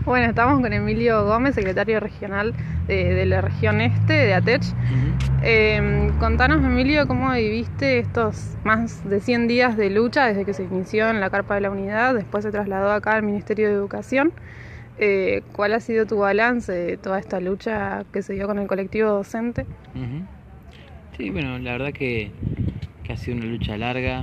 Bueno, estamos con Emilio Gómez, secretario regional de la región este, de ATECH. Contanos, Emilio, cómo viviste estos más de 100 días de lucha desde que se inició en la Carpa de la Unidad, después se trasladó acá al Ministerio de Educación. ¿Cuál ha sido tu balance de toda esta lucha que se dio con el colectivo docente? Sí, bueno, la verdad que ha sido una lucha larga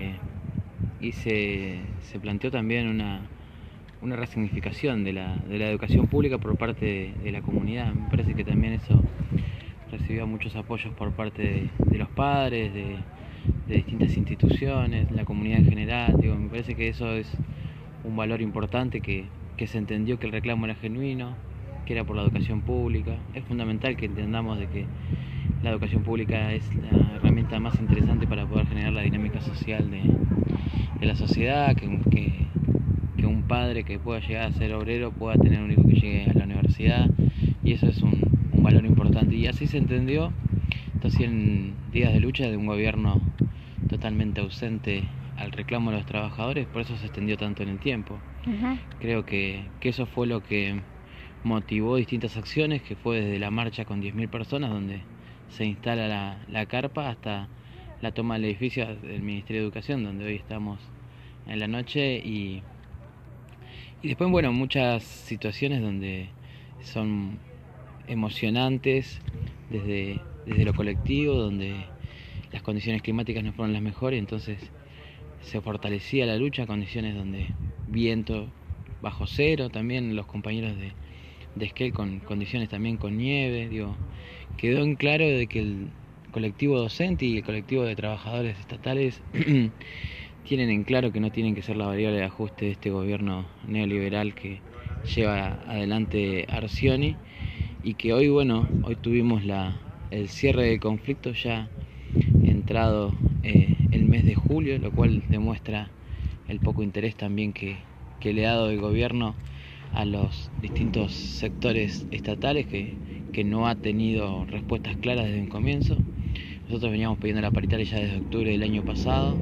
y se planteó también una resignificación de la educación pública por parte de la comunidad. Me parece que también eso recibió muchos apoyos por parte de los padres, de distintas instituciones, la comunidad en general. Me parece que eso es un valor importante, que se entendió que el reclamo era genuino, que era por la educación pública. Es fundamental que entendamos de que la educación pública es la herramienta más interesante para poder generar la dinámica social de la sociedad, que un padre que pueda llegar a ser obrero pueda tener un hijo que llegue a la universidad, y eso es un valor importante. Y así se entendió estos 100 días de lucha de un gobierno totalmente ausente al reclamo de los trabajadores, por eso se extendió tanto en el tiempo. Creo que eso fue lo que motivó distintas acciones, que fue desde la marcha con 10.000 personas, donde se instala la carpa, hasta la toma del edificio del Ministerio de Educación, donde hoy estamos en la noche, y después, bueno, muchas situaciones donde son emocionantes desde lo colectivo, donde las condiciones climáticas no fueron las mejores, entonces se fortalecía la lucha, condiciones donde viento bajo cero, también los compañeros de Esquel con condiciones también con nieve. Quedó en claro de que el colectivo docente y el colectivo de trabajadores estatales tienen en claro que no tienen que ser la variable de ajuste de este gobierno neoliberal que lleva adelante Arcioni, y que hoy tuvimos el cierre del conflicto ya entrado el mes de julio, lo cual demuestra el poco interés también que le ha dado el gobierno a los distintos sectores estatales, que no ha tenido respuestas claras desde un comienzo. Nosotros veníamos pidiendo la paritaria ya desde octubre del año pasado.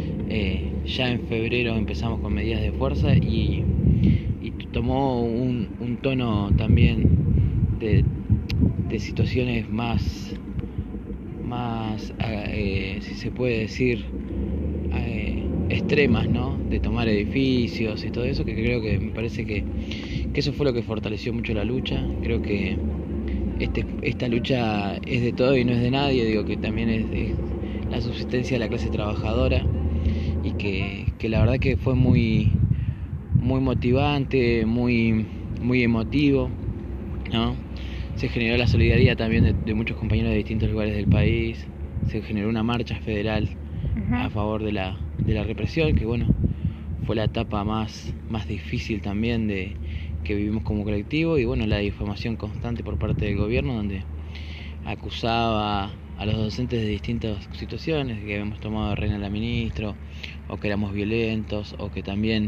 Ya en febrero empezamos con medidas de fuerza y tomó un tono también de situaciones más si se puede decir, extremas, ¿no? De tomar edificios y todo eso, que creo que me parece que eso fue lo que fortaleció mucho la lucha. Creo que esta lucha es de todo y no es de nadie, que también es la subsistencia de la clase trabajadora, y que la verdad que fue muy motivante, muy emotivo, ¿no? Se generó la solidaridad también de muchos compañeros de distintos lugares del país. Se generó una marcha federal a favor de la represión, que fue la etapa más difícil también que vivimos como colectivo, y la difamación constante por parte del gobierno, donde acusaba a los docentes de distintas situaciones, que habíamos tomado de reina a la ministra, o que éramos violentos, o que también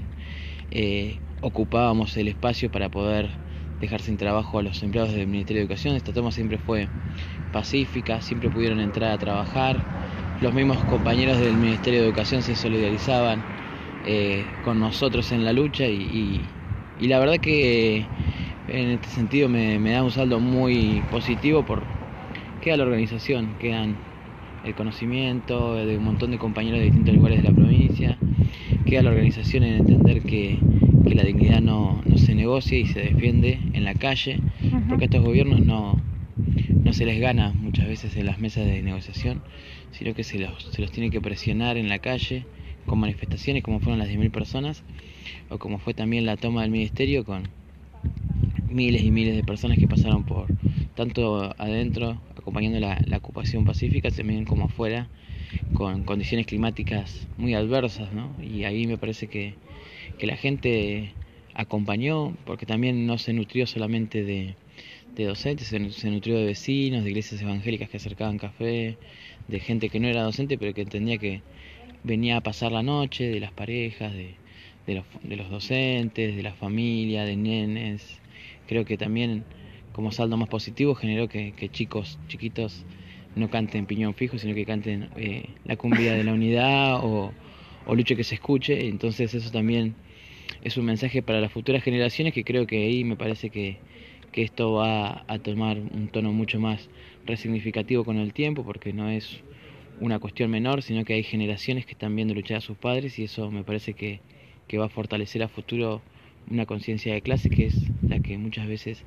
ocupábamos el espacio para poder dejar sin trabajo a los empleados del Ministerio de Educación. Esta toma siempre fue pacífica, siempre pudieron entrar a trabajar. Los mismos compañeros del Ministerio de Educación se solidarizaban con nosotros en la lucha, y la verdad que en este sentido me da un saldo muy positivo, queda la organización, quedan el conocimiento de un montón de compañeros de distintos lugares de la provincia, queda la organización en entender que la dignidad no se negocia y se defiende en la calle, porque a estos gobiernos no se les gana muchas veces en las mesas de negociación, sino que se los tiene que presionar en la calle con manifestaciones, como fueron las 10.000 personas, o como fue también la toma del ministerio, con miles y miles de personas que pasaron por, tanto adentro acompañando la ocupación pacífica, también como afuera, con condiciones climáticas muy adversas, ¿no? Y ahí me parece que la gente acompañó, porque también no se nutrió solamente de docentes, se nutrió de vecinos, de iglesias evangélicas que acercaban café, de gente que no era docente pero que entendía que venía a pasar la noche, de las parejas, de los docentes, de la familia, de nenes. Creo que también, como saldo más positivo, generó que chicos chiquitos no canten Piñón Fijo, sino que canten la cumbia de la unidad, o Luche que se escuche. Entonces eso también es un mensaje para las futuras generaciones, que creo que ahí me parece que esto va a tomar un tono mucho más resignificativo con el tiempo, porque no es una cuestión menor, sino que hay generaciones que están viendo luchar a sus padres, y eso me parece que va a fortalecer a futuro una conciencia de clase, que es la que muchas veces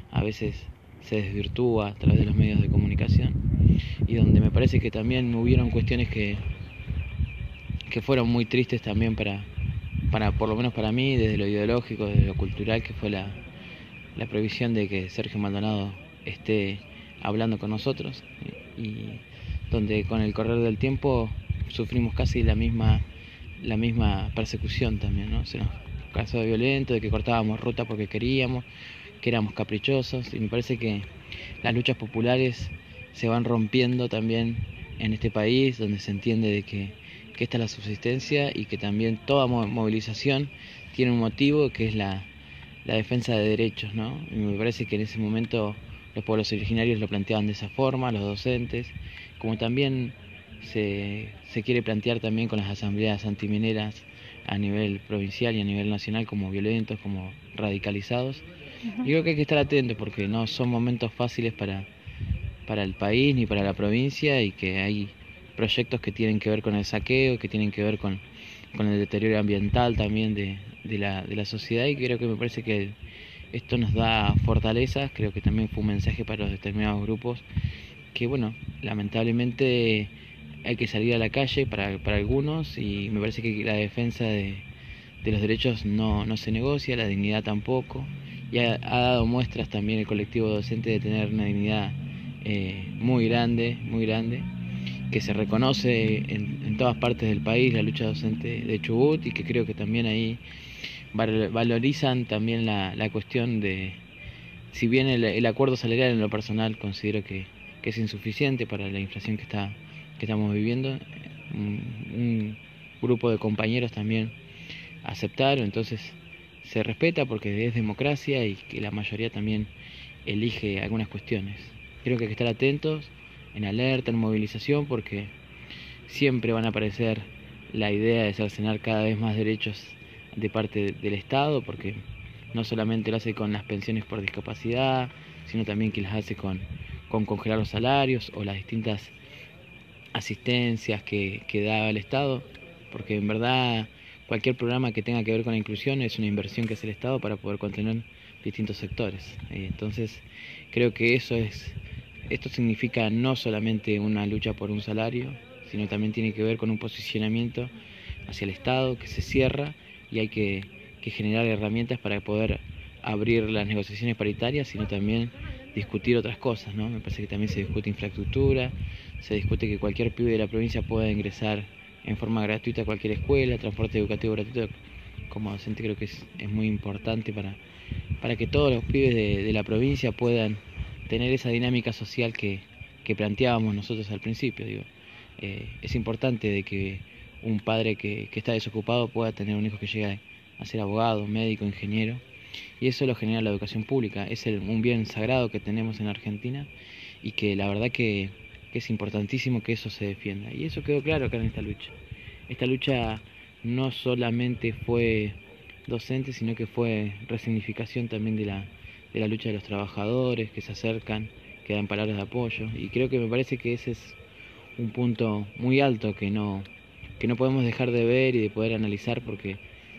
se desvirtúa a través de los medios de comunicación, y donde me parece que también hubieron cuestiones que fueron muy tristes también para por lo menos para mí, desde lo ideológico, desde lo cultural, que fue la prohibición de que Sergio Maldonado esté hablando con nosotros, y donde con el correr del tiempo sufrimos casi la misma persecución también, ¿no? Se nos casó de violento, de que cortábamos ruta porque queríamos, que éramos caprichosos, y me parece que las luchas populares se van rompiendo también en este país, donde se entiende de que esta es la subsistencia, y que también toda movilización tiene un motivo, que es la defensa de derechos, ¿no? Y me parece que en ese momento los pueblos originarios lo planteaban de esa forma, los docentes, como también se quiere plantear también con las asambleas antimineras a nivel provincial y a nivel nacional, como violentos, como radicalizados. Y creo que hay que estar atentos, porque no son momentos fáciles para el país ni para la provincia, y que hay proyectos que tienen que ver con el saqueo, que tienen que ver con el deterioro ambiental también de la sociedad, y creo que me parece que esto nos da fortalezas. Creo que también fue un mensaje para los determinados grupos, que bueno, lamentablemente hay que salir a la calle para algunos, y me parece que la defensa de los derechos no se negocia, la dignidad tampoco, y ha dado muestras también el colectivo docente de tener una dignidad muy grande, que se reconoce en todas partes del país, la lucha docente de Chubut, y que creo que también ahí valorizan también la cuestión de, si bien el acuerdo salarial en lo personal considero que es insuficiente para la inflación que estamos viviendo, un grupo de compañeros también aceptaron, entonces se respeta porque es democracia, y que la mayoría también elige algunas cuestiones. Creo que hay que estar atentos, en alerta, en movilización, porque siempre van a aparecer la idea de cercenar cada vez más derechos de parte del Estado, porque no solamente lo hace con las pensiones por discapacidad, sino también que las hace con congelar los salarios o las distintas asistencias que da el Estado, porque en verdad cualquier programa que tenga que ver con la inclusión es una inversión que hace el Estado para poder contener distintos sectores. Entonces creo que esto significa no solamente una lucha por un salario, sino también tiene que ver con un posicionamiento hacia el Estado que se cierra, y hay que generar herramientas para poder abrir las negociaciones paritarias, sino también discutir otras cosas, ¿no? Me parece que también se discute infraestructura, se discute que cualquier pibe de la provincia pueda ingresar en forma gratuita a cualquier escuela, transporte educativo gratuito. Como docente creo que es muy importante para que todos los pibes de la provincia puedan tener esa dinámica social que planteábamos nosotros al principio. Es importante de que un padre que está desocupado pueda tener un hijo que llegue a ser abogado, médico, ingeniero, y eso lo genera la educación pública. Es un bien sagrado que tenemos en Argentina, y que la verdad que es importantísimo que eso se defienda, y eso quedó claro acá en esta lucha. Esta lucha no solamente fue docente, sino que fue resignificación también de la lucha de los trabajadores que se acercan, que dan palabras de apoyo, y creo que me parece que ese es un punto muy alto que no podemos dejar de ver y de poder analizar, porque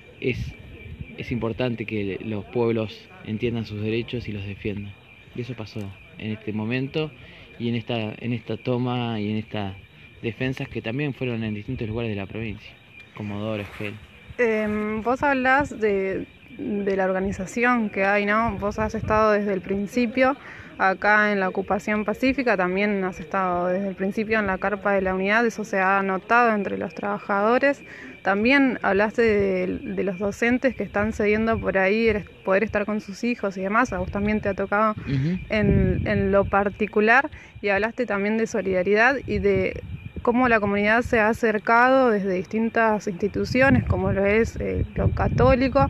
es importante que los pueblos entiendan sus derechos y los defiendan, y eso pasó en este momento, y en esta toma y en estas defensas que también fueron en distintos lugares de la provincia, Comodoro, Esquel. Vos hablás de la organización que hay, ¿no? Vos has estado desde el principio acá en la ocupación pacífica, también has estado desde el principio en la carpa de la unidad, eso se ha notado entre los trabajadores. También hablaste de los docentes que están cediendo por ahí poder estar con sus hijos y demás, a vos también te ha tocado en lo particular, y hablaste también de solidaridad y de cómo la comunidad se ha acercado desde distintas instituciones, como lo es lo católico,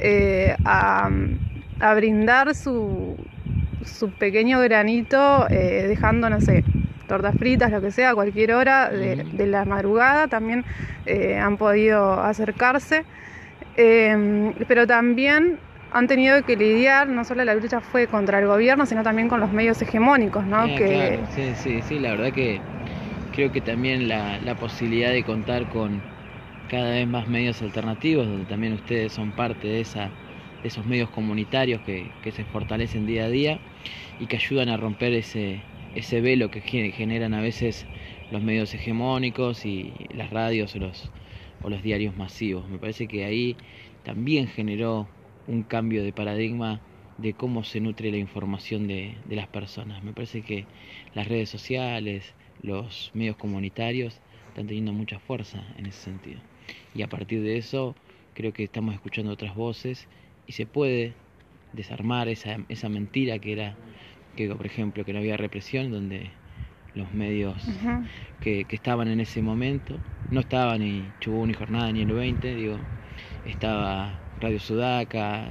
a brindar su pequeño granito, dejando, no sé, tortas fritas, lo que sea, a cualquier hora de la madrugada también han podido acercarse. Pero también han tenido que lidiar, no solo la lucha fue contra el gobierno, sino también con los medios hegemónicos, ¿no? Claro, sí, la verdad que creo que también la posibilidad de contar con cada vez más medios alternativos, donde también ustedes son parte de esos medios comunitarios que se fortalecen día a día y que ayudan a romper ese velo que generan a veces los medios hegemónicos y las radios o los diarios masivos. Me parece que ahí también generó un cambio de paradigma de cómo se nutre la información de las personas. Me parece que las redes sociales, los medios comunitarios están teniendo mucha fuerza en ese sentido. Y a partir de eso creo que estamos escuchando otras voces y se puede desarmar esa mentira que era que, por ejemplo, que no había represión, donde los medios que estaban en ese momento, no estaba ni Chubut ni Jornada ni el 20, digo, estaba Radio Sudaca,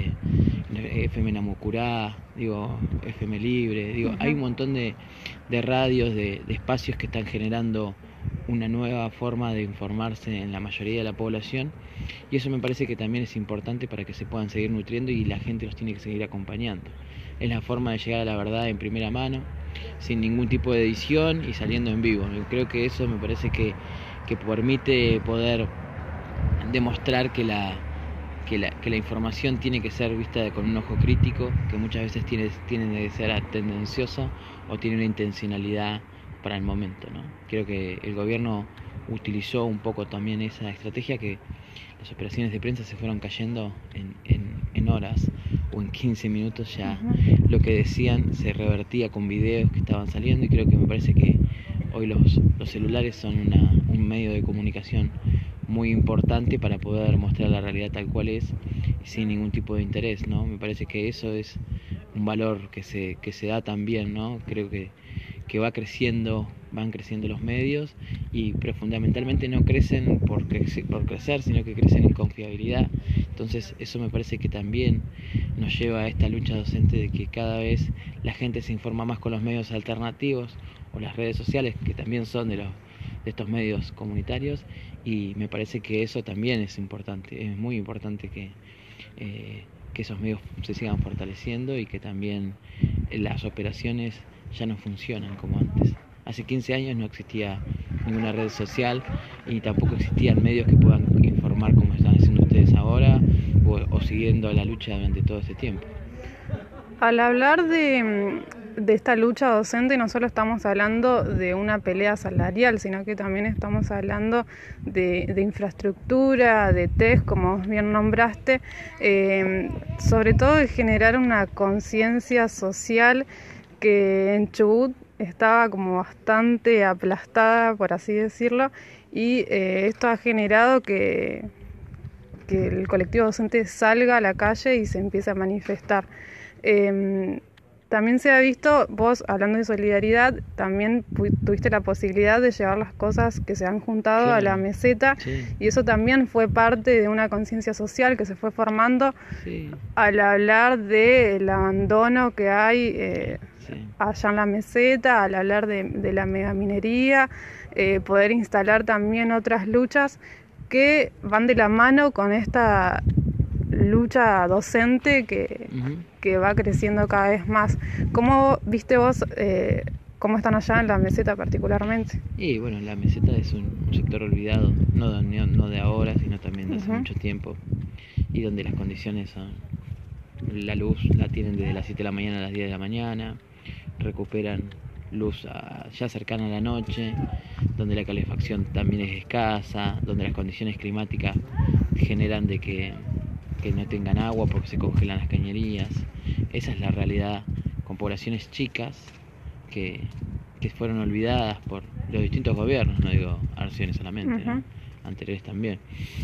FM Namucurá, digo, FM Libre, digo, hay un montón de radios, de espacios que están generando una nueva forma de informarse en la mayoría de la población, y eso me parece que también es importante para que se puedan seguir nutriendo y la gente los tiene que seguir acompañando. Es la forma de llegar a la verdad en primera mano, sin ningún tipo de edición y saliendo en vivo. Yo creo que eso me parece que permite poder demostrar que la información tiene que ser vista con un ojo crítico, que muchas veces tiene que ser tendenciosa o tiene una intencionalidad para el momento, ¿no? Creo que el gobierno utilizó un poco también esa estrategia, que las operaciones de prensa se fueron cayendo en horas o en 15 minutos ya. Lo que decían se revertía con videos que estaban saliendo, y creo que me parece que hoy los celulares son un medio de comunicación muy importante para poder mostrar la realidad tal cual es, sin ningún tipo de interés, ¿no? Me parece que eso es un valor que se da también, ¿no? Creo que van creciendo los medios, pero fundamentalmente no crecen por crecer, sino que crecen en confiabilidad. Entonces eso me parece que también nos lleva a esta lucha docente de que cada vez la gente se informa más con los medios alternativos o las redes sociales, que también son de estos medios comunitarios, y me parece que eso también es importante, es muy importante que esos medios se sigan fortaleciendo y que también las operaciones ya no funcionan como antes. Hace 15 años no existía ninguna red social y tampoco existían medios que puedan informar como están haciendo ustedes ahora o siguiendo la lucha durante todo este tiempo. Al hablar de esta lucha docente, no solo estamos hablando de una pelea salarial, sino que también estamos hablando de infraestructura, de test, como bien nombraste, sobre todo de generar una conciencia social que en Chubut estaba como bastante aplastada, por así decirlo, y esto ha generado que el colectivo docente salga a la calle y se empiece a manifestar. También se ha visto, vos hablando de solidaridad, también tuviste la posibilidad de llevar las cosas que se han juntado a la meseta, y eso también fue parte de una conciencia social que se fue formando al hablar del abandono que hay allá en la meseta, al hablar de la megaminería, poder instalar también otras luchas que van de la mano con esta lucha docente que va creciendo cada vez más. ¿Cómo viste vos cómo están allá en la meseta particularmente? Y bueno, la meseta es un sector olvidado, no de ahora, sino también de hace mucho tiempo, y donde las condiciones son, la luz la tienen desde las 7 de la mañana a las 10 de la mañana, recuperan luz ya cercana a la noche, donde la calefacción también es escasa, donde las condiciones climáticas generan de que no tengan agua porque se congelan las cañerías. Esa es la realidad, con poblaciones chicas que fueron olvidadas por los distintos gobiernos, no digo Arciones solamente, ¿no? Anteriores también.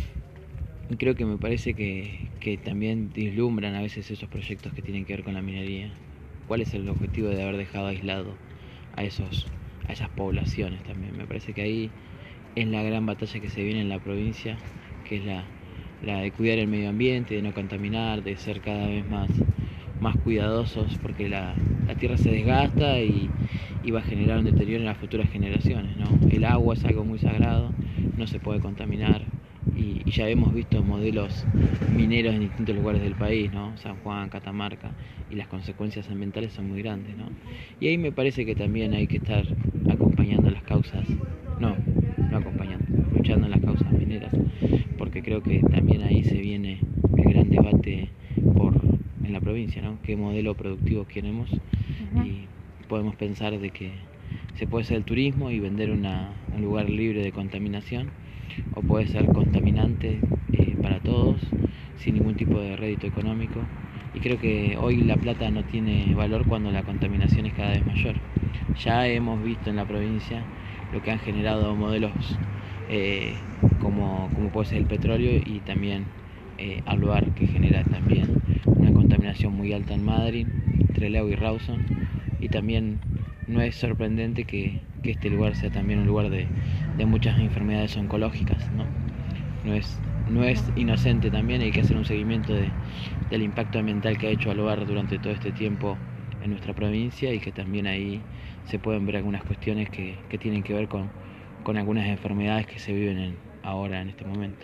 Y creo que me parece que también vislumbran a veces esos proyectos que tienen que ver con la minería. ¿Cuál es el objetivo de haber dejado aislado a esas poblaciones también? Me parece que ahí es la gran batalla que se viene en la provincia, que es la de cuidar el medio ambiente, de no contaminar, de ser cada vez más cuidadosos, porque la tierra se desgasta y va a generar un deterioro en las futuras generaciones, ¿no? El agua es algo muy sagrado, no se puede contaminar, y y ya hemos visto modelos mineros en distintos lugares del país, ¿no? San Juan, Catamarca, y las consecuencias ambientales son muy grandes, ¿no? Y ahí me parece que también hay que estar acompañando las causas, no acompañando, luchando en las causas mineras, porque creo que también ahí se viene el gran debate en la provincia, ¿no? ¿Qué modelo productivo queremos? Y podemos pensar de que se puede hacer el turismo y vender un lugar libre de contaminación, o puede ser contaminante para todos, sin ningún tipo de rédito económico. Y creo que hoy la plata no tiene valor cuando la contaminación es cada vez mayor. Ya hemos visto en la provincia lo que han generado modelos como puede ser el petróleo, y también Alvar, que genera también una contaminación muy alta en Madrid, Trelew y Rawson. Y también no es sorprendente que este lugar sea también un lugar de muchas enfermedades oncológicas, ¿no? No es inocente también, hay que hacer un seguimiento del impacto ambiental que ha hecho Alvar durante todo este tiempo en nuestra provincia, y que también ahí se pueden ver algunas cuestiones que tienen que ver con algunas enfermedades que se viven ahora en este momento.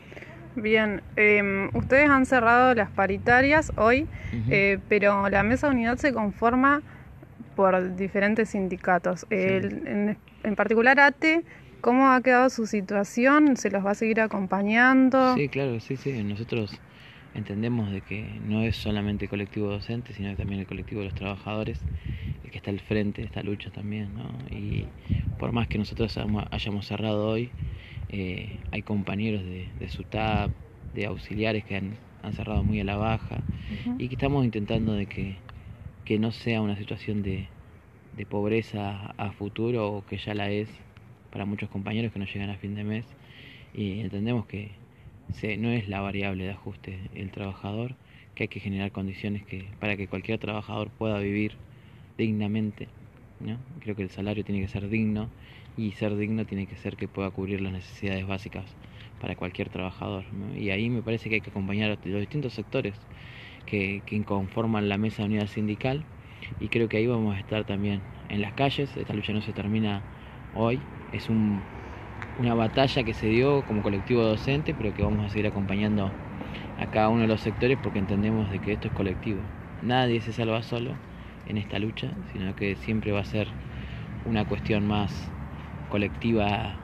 Bien, ustedes han cerrado las paritarias hoy, pero la mesa de unidad se conforma por diferentes sindicatos. Sí. En particular ATE, ¿cómo ha quedado su situación? ¿Se los va a seguir acompañando? Sí, claro, sí. Nosotros entendemos de que no es solamente el colectivo docente, sino también el colectivo de los trabajadores el que está al frente de esta lucha también, ¿no? Y por más que nosotros hayamos cerrado hoy, hay compañeros de SUTAP, de auxiliares que han cerrado muy a la baja, y que estamos intentando de que no sea una situación de pobreza a futuro, o que ya la es para muchos compañeros que no llegan a fin de mes. Y entendemos que no es la variable de ajuste el trabajador, que hay que generar condiciones para que cualquier trabajador pueda vivir dignamente, ¿no? Creo que el salario tiene que ser digno, y ser digno tiene que ser que pueda cubrir las necesidades básicas para cualquier trabajador, ¿no? Y ahí me parece que hay que acompañar a los distintos sectores que conforman la mesa de unidad sindical, y creo que ahí vamos a estar también en las calles. Esta lucha no se termina hoy, es una batalla que se dio como colectivo docente, pero que vamos a seguir acompañando a cada uno de los sectores, porque entendemos de que esto es colectivo. Nadie se salva solo en esta lucha, sino que siempre va a ser una cuestión más colectiva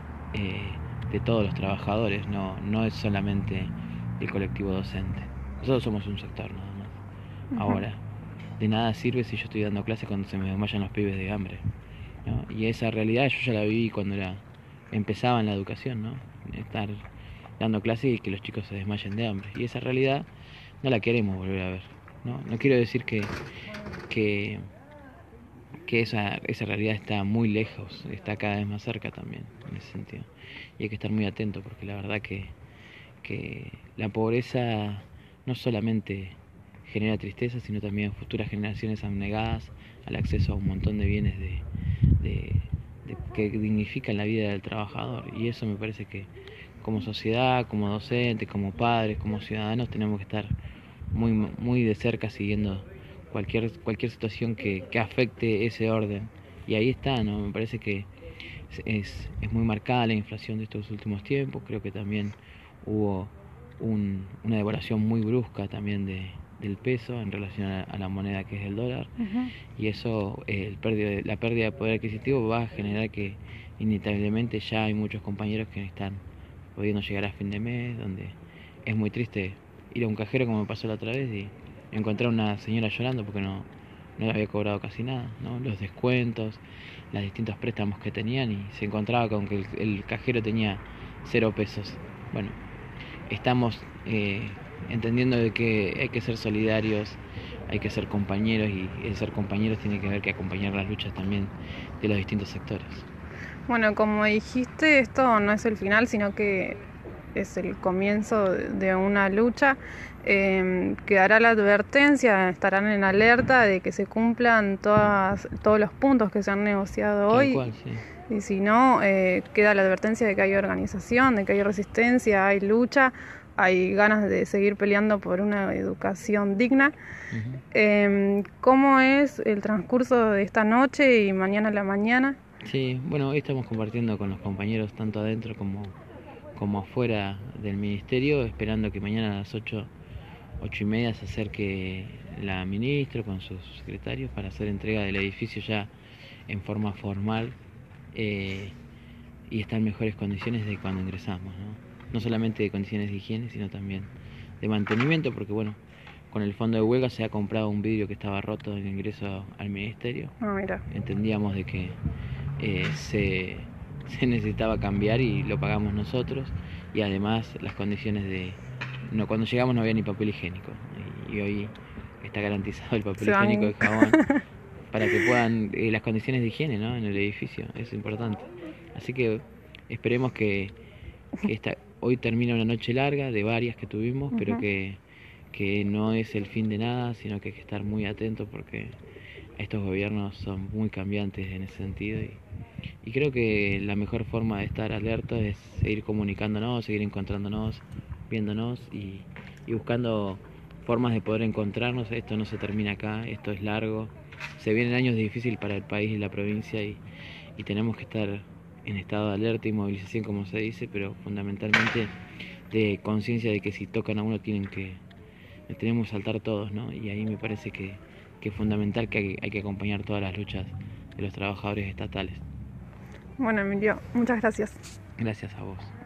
de todos los trabajadores, no es solamente el colectivo docente. Nosotros somos un sector nada más. Ahora, de nada sirve si yo estoy dando clases cuando se me desmayan los pibes de hambre, ¿no? Y esa realidad yo ya la viví cuando empezaba en la educación, ¿no? Estar dando clases y que los chicos se desmayen de hambre. Y esa realidad no la queremos volver a ver, ¿no? No quiero decir que esa realidad está muy lejos, está cada vez más cerca también, en ese sentido. Y hay que estar muy atento, porque la verdad que la pobreza no solamente genera tristeza, sino también futuras generaciones abnegadas al acceso a un montón de bienes que dignifican la vida del trabajador. Y eso me parece que como sociedad, como docentes, como padres, como ciudadanos, tenemos que estar muy, muy de cerca siguiendo cualquier situación que afecte ese orden. Y ahí está, ¿no? Me parece que es muy marcada la inflación de estos últimos tiempos. Creo que también hubo una devaluación muy brusca también del peso en relación a la moneda que es el dólar. Y eso, la pérdida de poder adquisitivo va a generar que inevitablemente ya hay muchos compañeros que están pudiendo llegar a fin de mes, donde es muy triste ir a un cajero, como me pasó la otra vez, y encontrar a una señora llorando porque no le había cobrado casi nada, ¿no? Los descuentos, los distintos préstamos que tenían, y se encontraba con que el cajero tenía 0 pesos. Bueno, estamos entendiendo de que hay que ser solidarios, hay que ser compañeros, y el ser compañeros tiene que ver que acompañar las luchas también de los distintos sectores. Bueno, como dijiste, esto no es el final, sino que es el comienzo de una lucha. Quedará la advertencia, estarán en alerta de que se cumplan todos los puntos que se han negociado hoy. Tal cual, sí. Y si no, queda la advertencia de que hay organización, de que hay resistencia, hay lucha, hay ganas de seguir peleando por una educación digna. ¿Cómo es el transcurso de esta noche y mañana a la mañana? Sí, bueno, hoy estamos compartiendo con los compañeros tanto adentro como como afuera del ministerio, esperando que mañana a las 8:30 se acerque la ministra con sus secretarios para hacer entrega del edificio ya en forma formal, y estar en mejores condiciones de cuando ingresamos, ¿no? No solamente de condiciones de higiene, sino también de mantenimiento, porque bueno, con el fondo de huelga se ha comprado un vidrio que estaba roto en el ingreso al ministerio. Mira. Entendíamos de que se necesitaba cambiar y lo pagamos nosotros, y además las condiciones de... No, cuando llegamos no había ni papel higiénico, y hoy está garantizado el papel higiénico de jabón para que puedan... las condiciones de higiene, ¿no?, en el edificio, es importante. Así que esperemos que hoy termina una noche larga de varias que tuvimos, pero que no es el fin de nada, sino que hay que estar muy atentos porque estos gobiernos son muy cambiantes en ese sentido, y creo que la mejor forma de estar alerta es seguir comunicándonos, seguir encontrándonos, viéndonos y buscando formas de poder encontrarnos. Esto no se termina acá, esto es largo, se vienen años difíciles para el país y la provincia, y tenemos que estar en estado de alerta y movilización, como se dice, pero fundamentalmente de conciencia de que si tocan a uno tenemos que saltar todos, ¿no? Y ahí me parece que es fundamental que hay que acompañar todas las luchas de los trabajadores estatales. Bueno, Emilio, muchas gracias. Gracias a vos.